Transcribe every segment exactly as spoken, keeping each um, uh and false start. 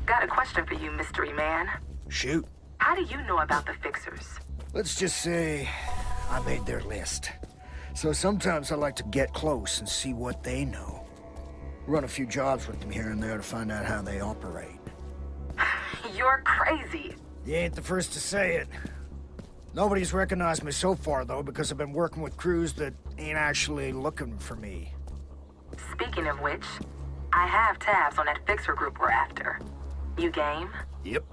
Got a question for you, mystery man. Shoot. How do you know about the Fixers? Let's just say I made their list. So sometimes I like to get close and see what they know. Run a few jobs with them here and there to find out how they operate. You're crazy. You ain't the first to say it. Nobody's recognized me so far, though, because I've been working with crews that ain't actually looking for me. Speaking of which, I have tabs on that Fixer group we're after. You game? Yep.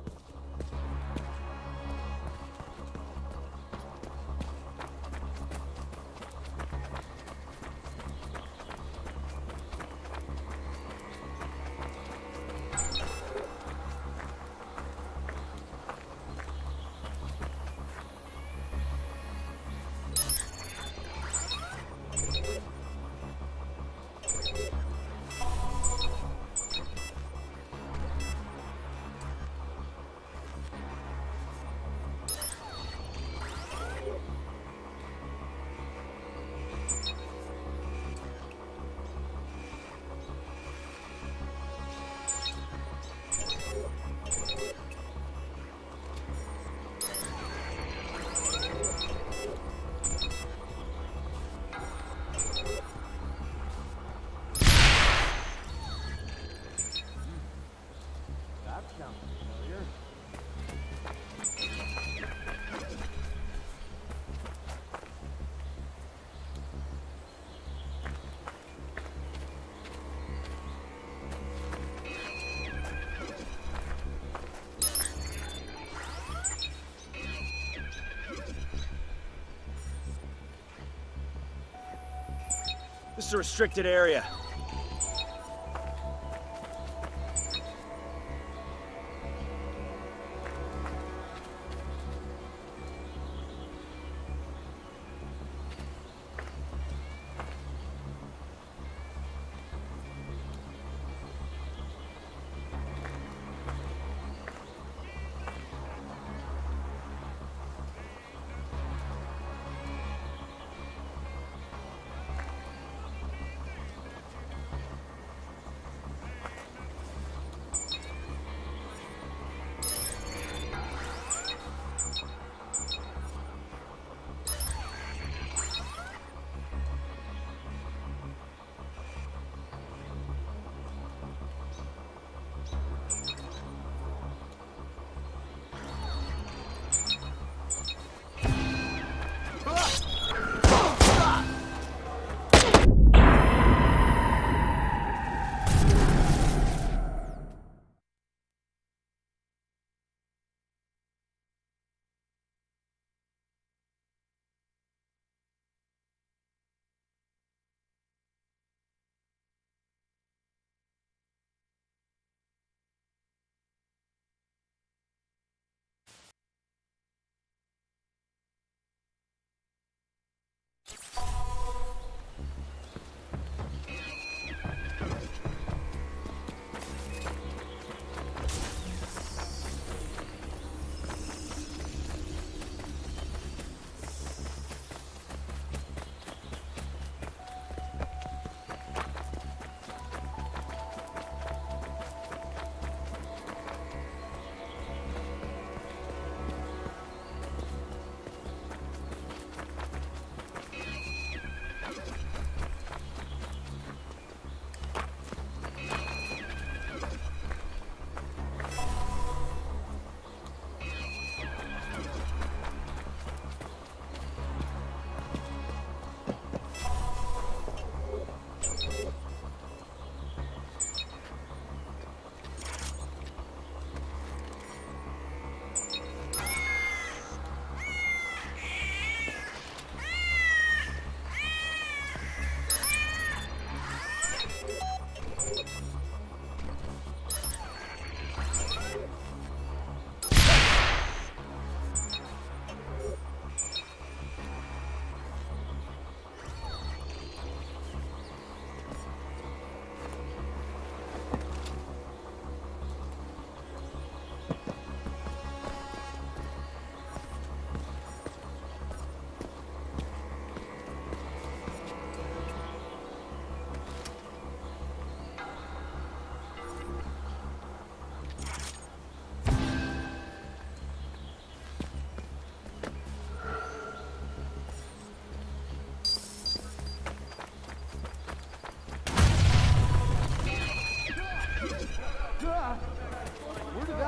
This is a restricted area.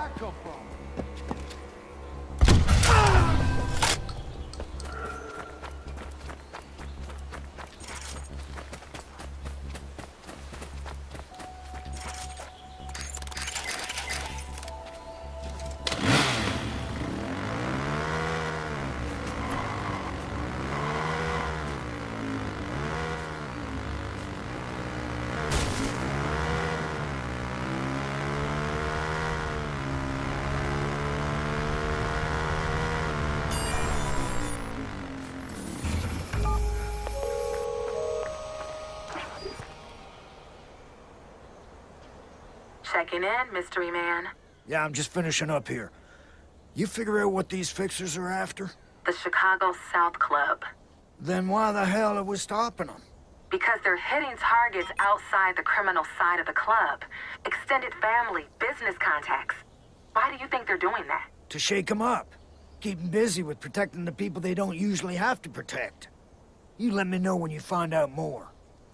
that come from? Checking in, mystery man. Yeah, I'm just finishing up here. You figure out what these fixers are after? The Chicago South Club. Then why the hell are we stopping them? Because they're hitting targets outside the criminal side of the club. Extended family, business contacts. Why do you think they're doing that? To shake them up. Keep them busy with protecting the people they don't usually have to protect. You let me know when you find out more.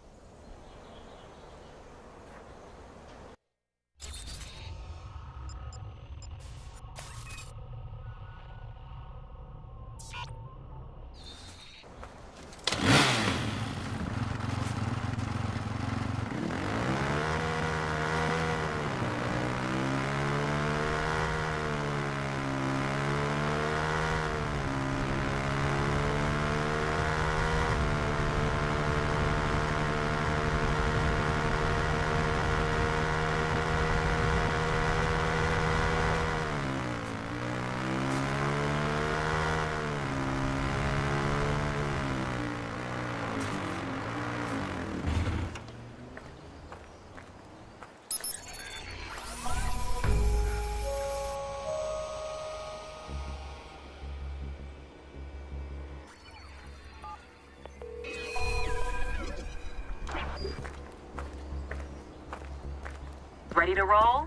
Ready to roll?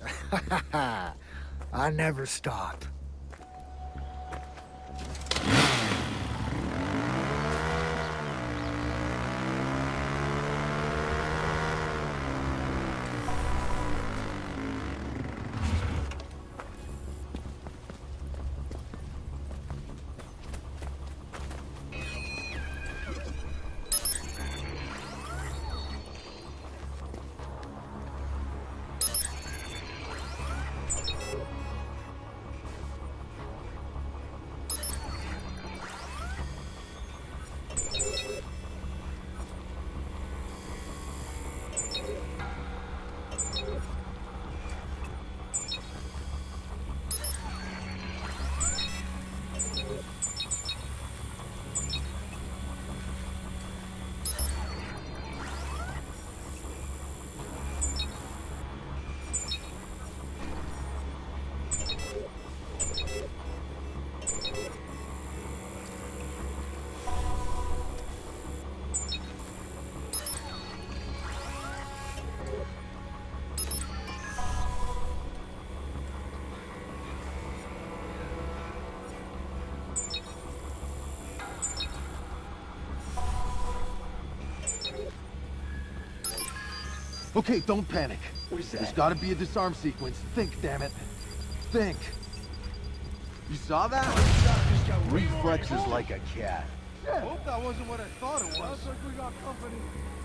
I never stop. Okay, don't panic. There's gotta be a disarm sequence. Think, damn it. Think. You saw that? Reflexes like a cat. Yeah. Hope that wasn't what I thought it was. Sounds like we got company.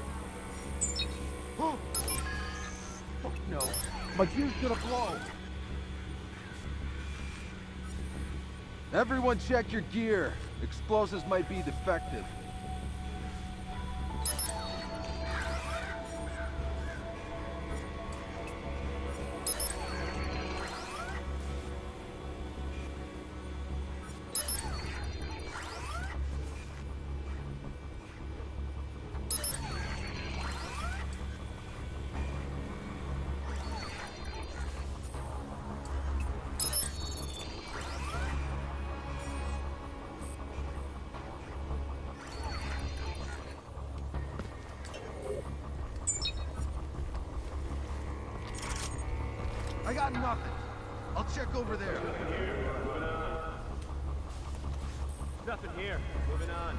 Oh. Fuck no. My gear's gonna blow. Everyone check your gear. Explosives might be defective. I got nothing. I'll check over there. Nothing here. Moving on.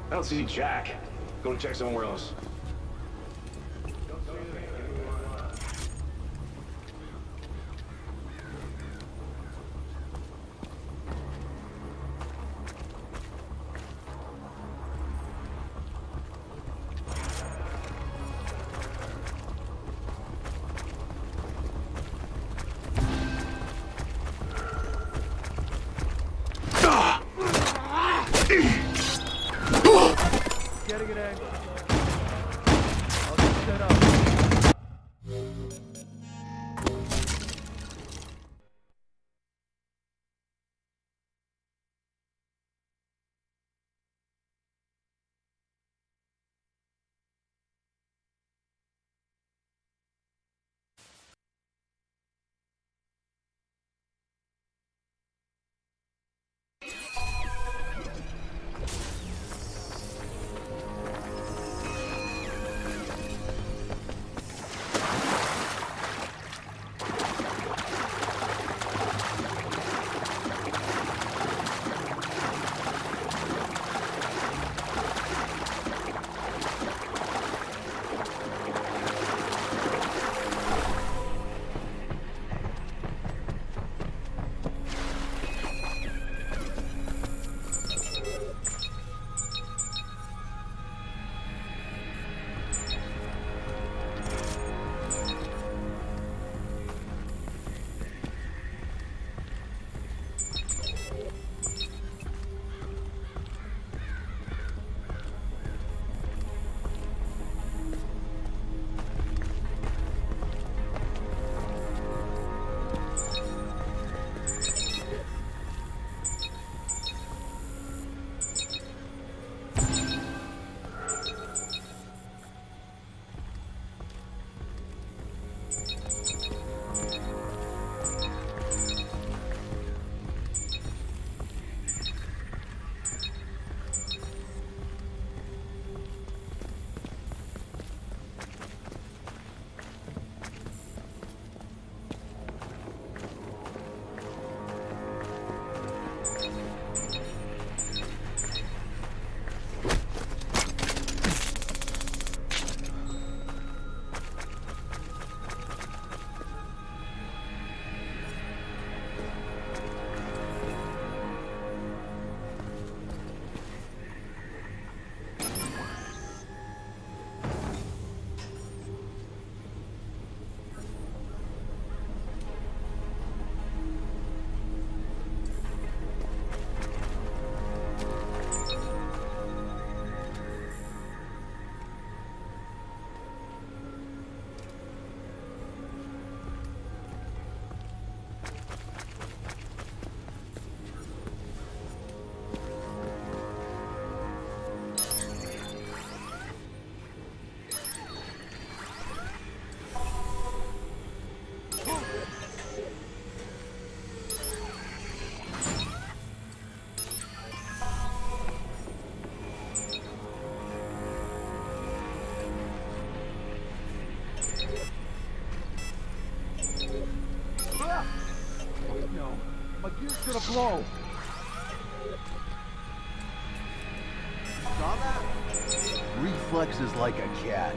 I don't see Jack. Go to check somewhere else. Getting an angle. I'll just set up. My gear's gonna blow. Saw that? Reflexes like a cat.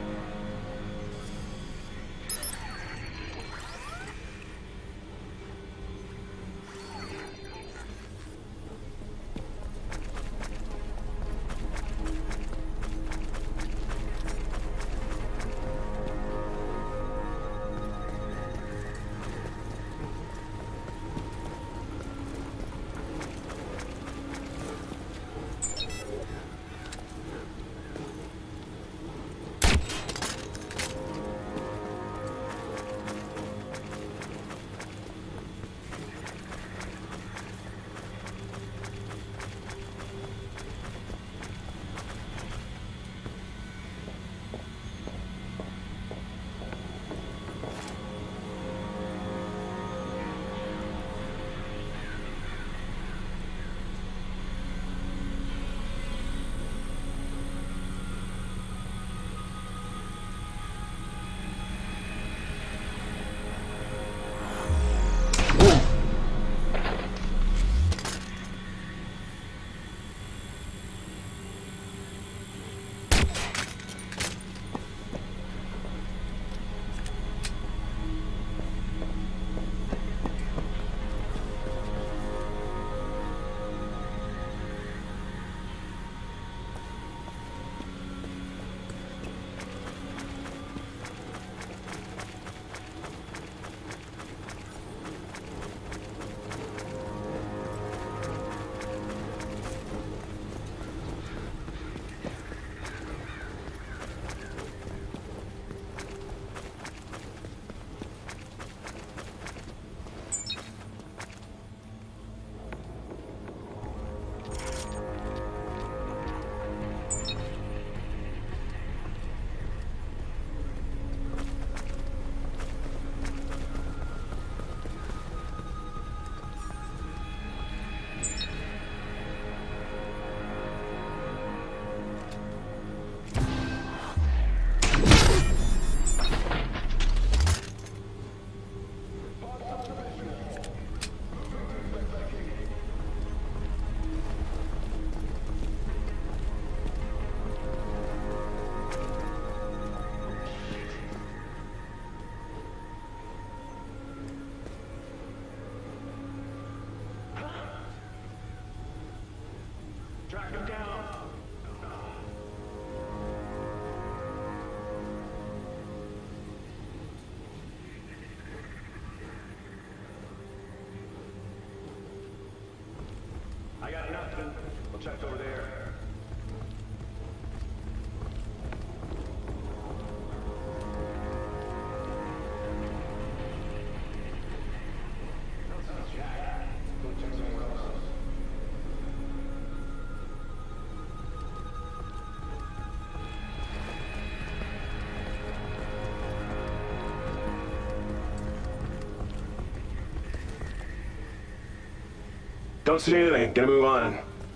Track him down. I got nothing. We'll check over there. Don't see anything. Gonna move on.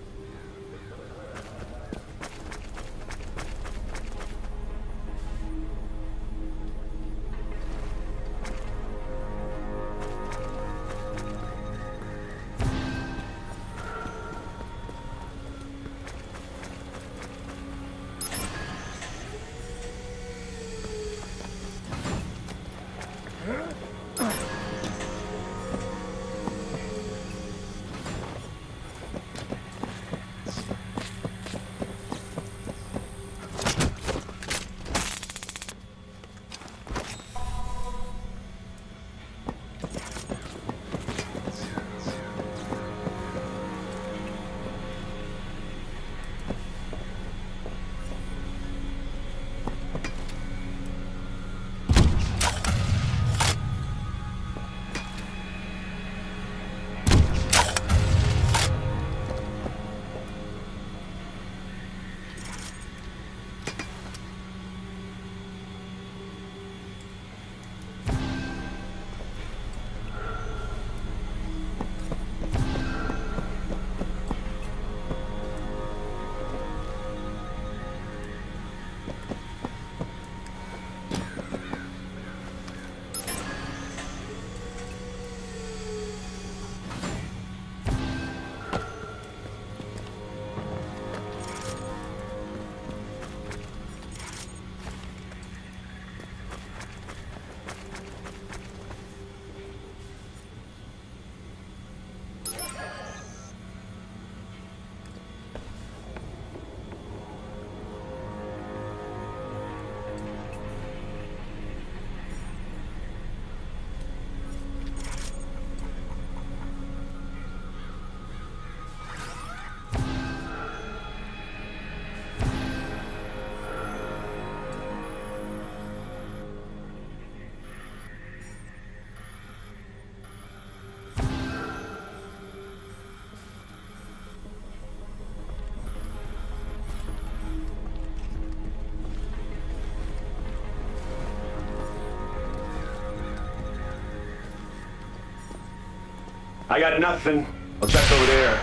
I got nothing. I'll check over there.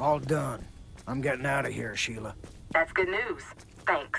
All done. I'm getting out of here, Sheila. That's good news. Thanks.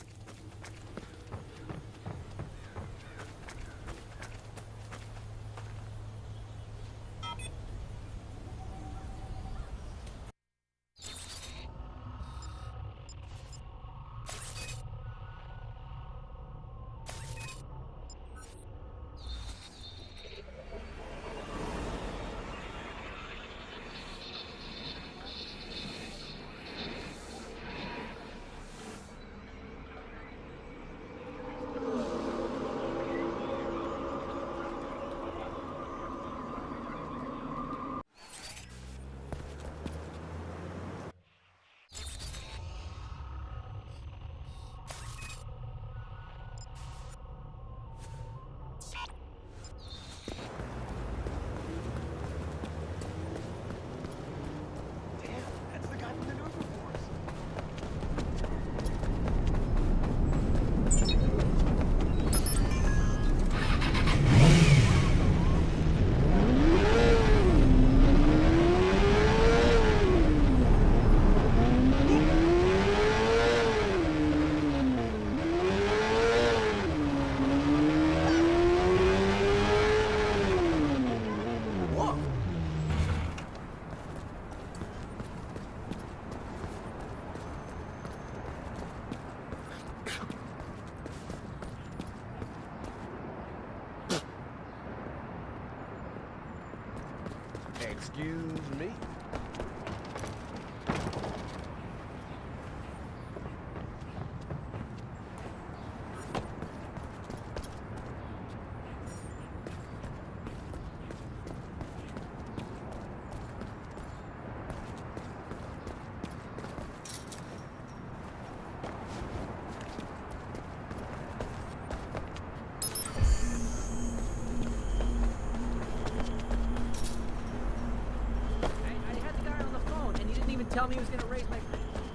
Excuse me? Tell me he was gonna raise my...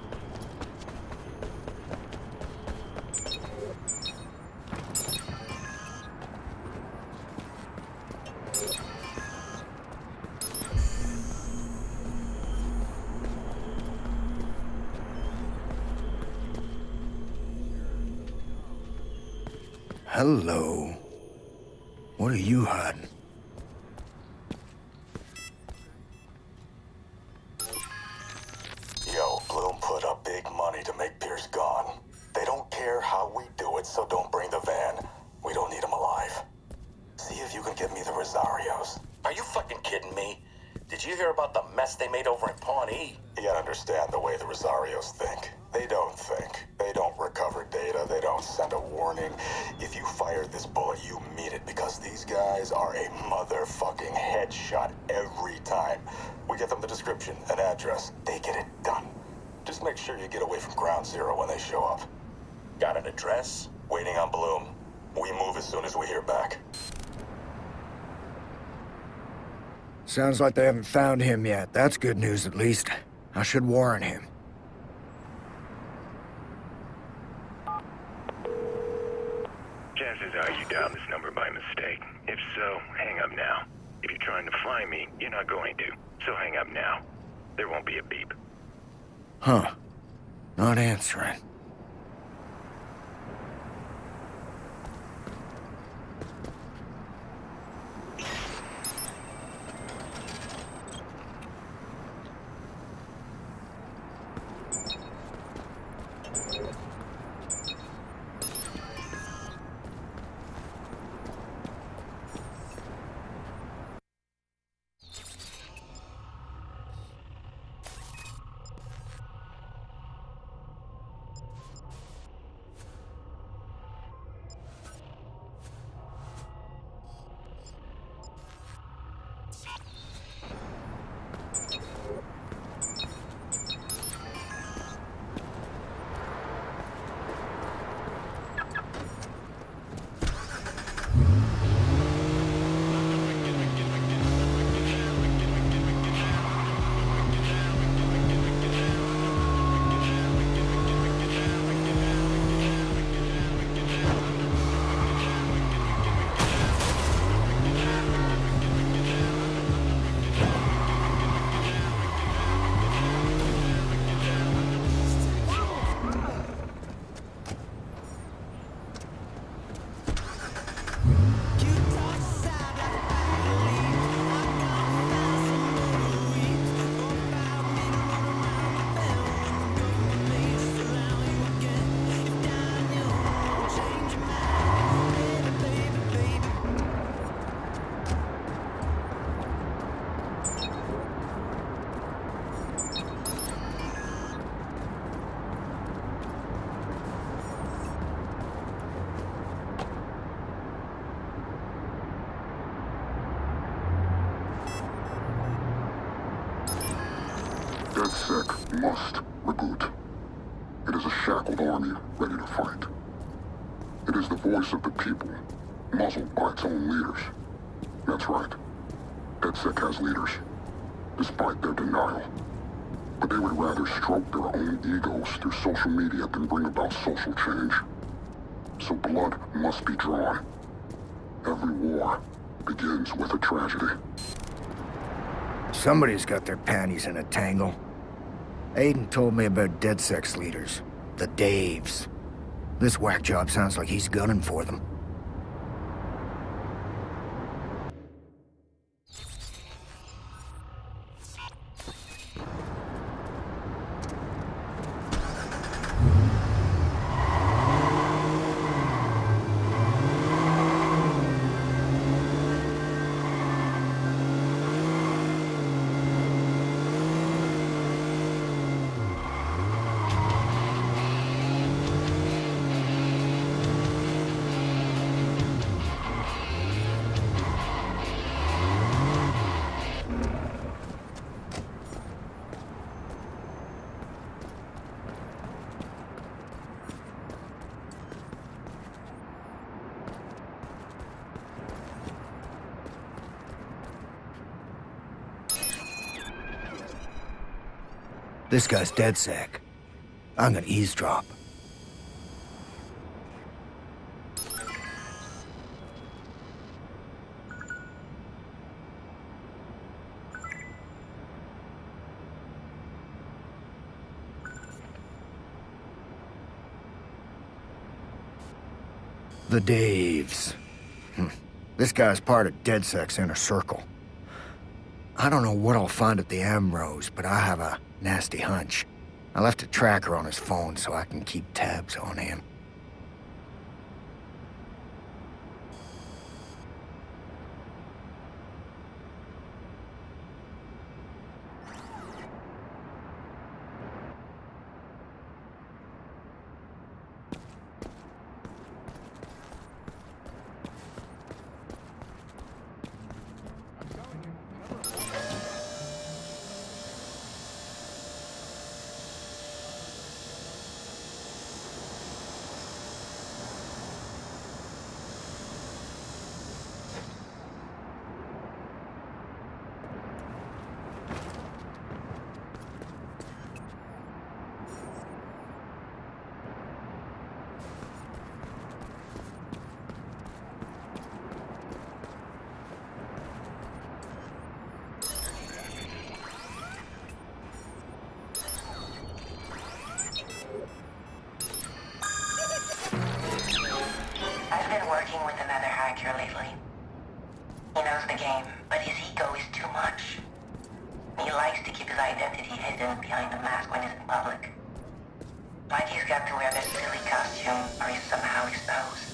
Hello. What are you hiding? Yo, Bloom put up big money to make Pierce gone. They don't care how we do it, so don't bring the van. We don't need him alive. See if you can get me the Rosarios. Are you fucking kidding me? Did you hear about the mess they made over in Pawnee? You gotta understand the way the Rosarios think. They don't think. They don't recover data. They don't send a warning. If you fire this bullet, you mean it, because these guys are a motherfucking headshot every time. We get them the description, an address. They get it done. Just make sure you get away from Ground Zero when they show up. Got an address? Waiting on Bloom. We move as soon as we hear back. Sounds like they haven't found him yet. That's good news, at least. I should warn him. Chances are you dialed this number by mistake. If so, hang up now. If you're trying to find me, you're not going to. So hang up now. There won't be a beep. Huh. Not answering. DedSec must reboot. It is a shackled army ready to fight. It is the voice of the people, muzzled by its own leaders. That's right. DedSec has leaders, despite their denial. But they would rather stroke their own egos through social media than bring about social change. So blood must be drawn. Every war begins with a tragedy. Somebody's got their panties in a tangle. Aiden told me about DedSec's leaders, the Daves. This whack job sounds like he's gunning for them. This guy's DedSec. I'm gonna eavesdrop. The Daves. Hmm. This guy's part of DedSec's inner circle. I don't know what I'll find at the Ambrose, but I have a nasty hunch. I left a tracker on his phone so I can keep tabs on him. Working with another hacker lately. He knows the game, but his ego is too much. He likes to keep his identity hidden behind a mask when he's in public. Like he's got to wear that silly costume or he's somehow exposed.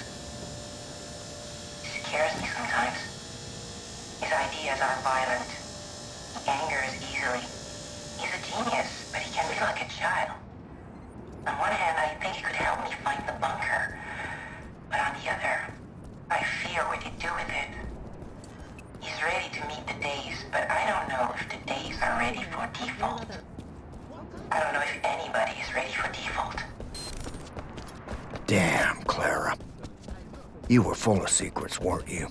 It scares me sometimes. His ideas are violent. He angers easily. He's a genius, but he can be like a child. On one hand, I think he could help me find the bunker. But on the other, I fear what he'd do with it. He's ready to meet the Daves, but I don't know if the Daves are ready for default. I don't know if anybody is ready for default. Damn, Clara. You were full of secrets, weren't you?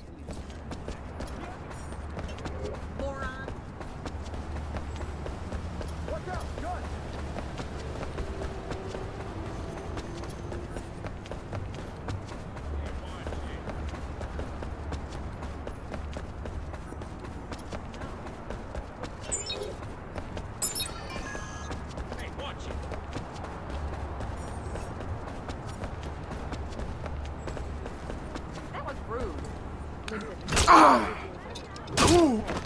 Ah! Ooh!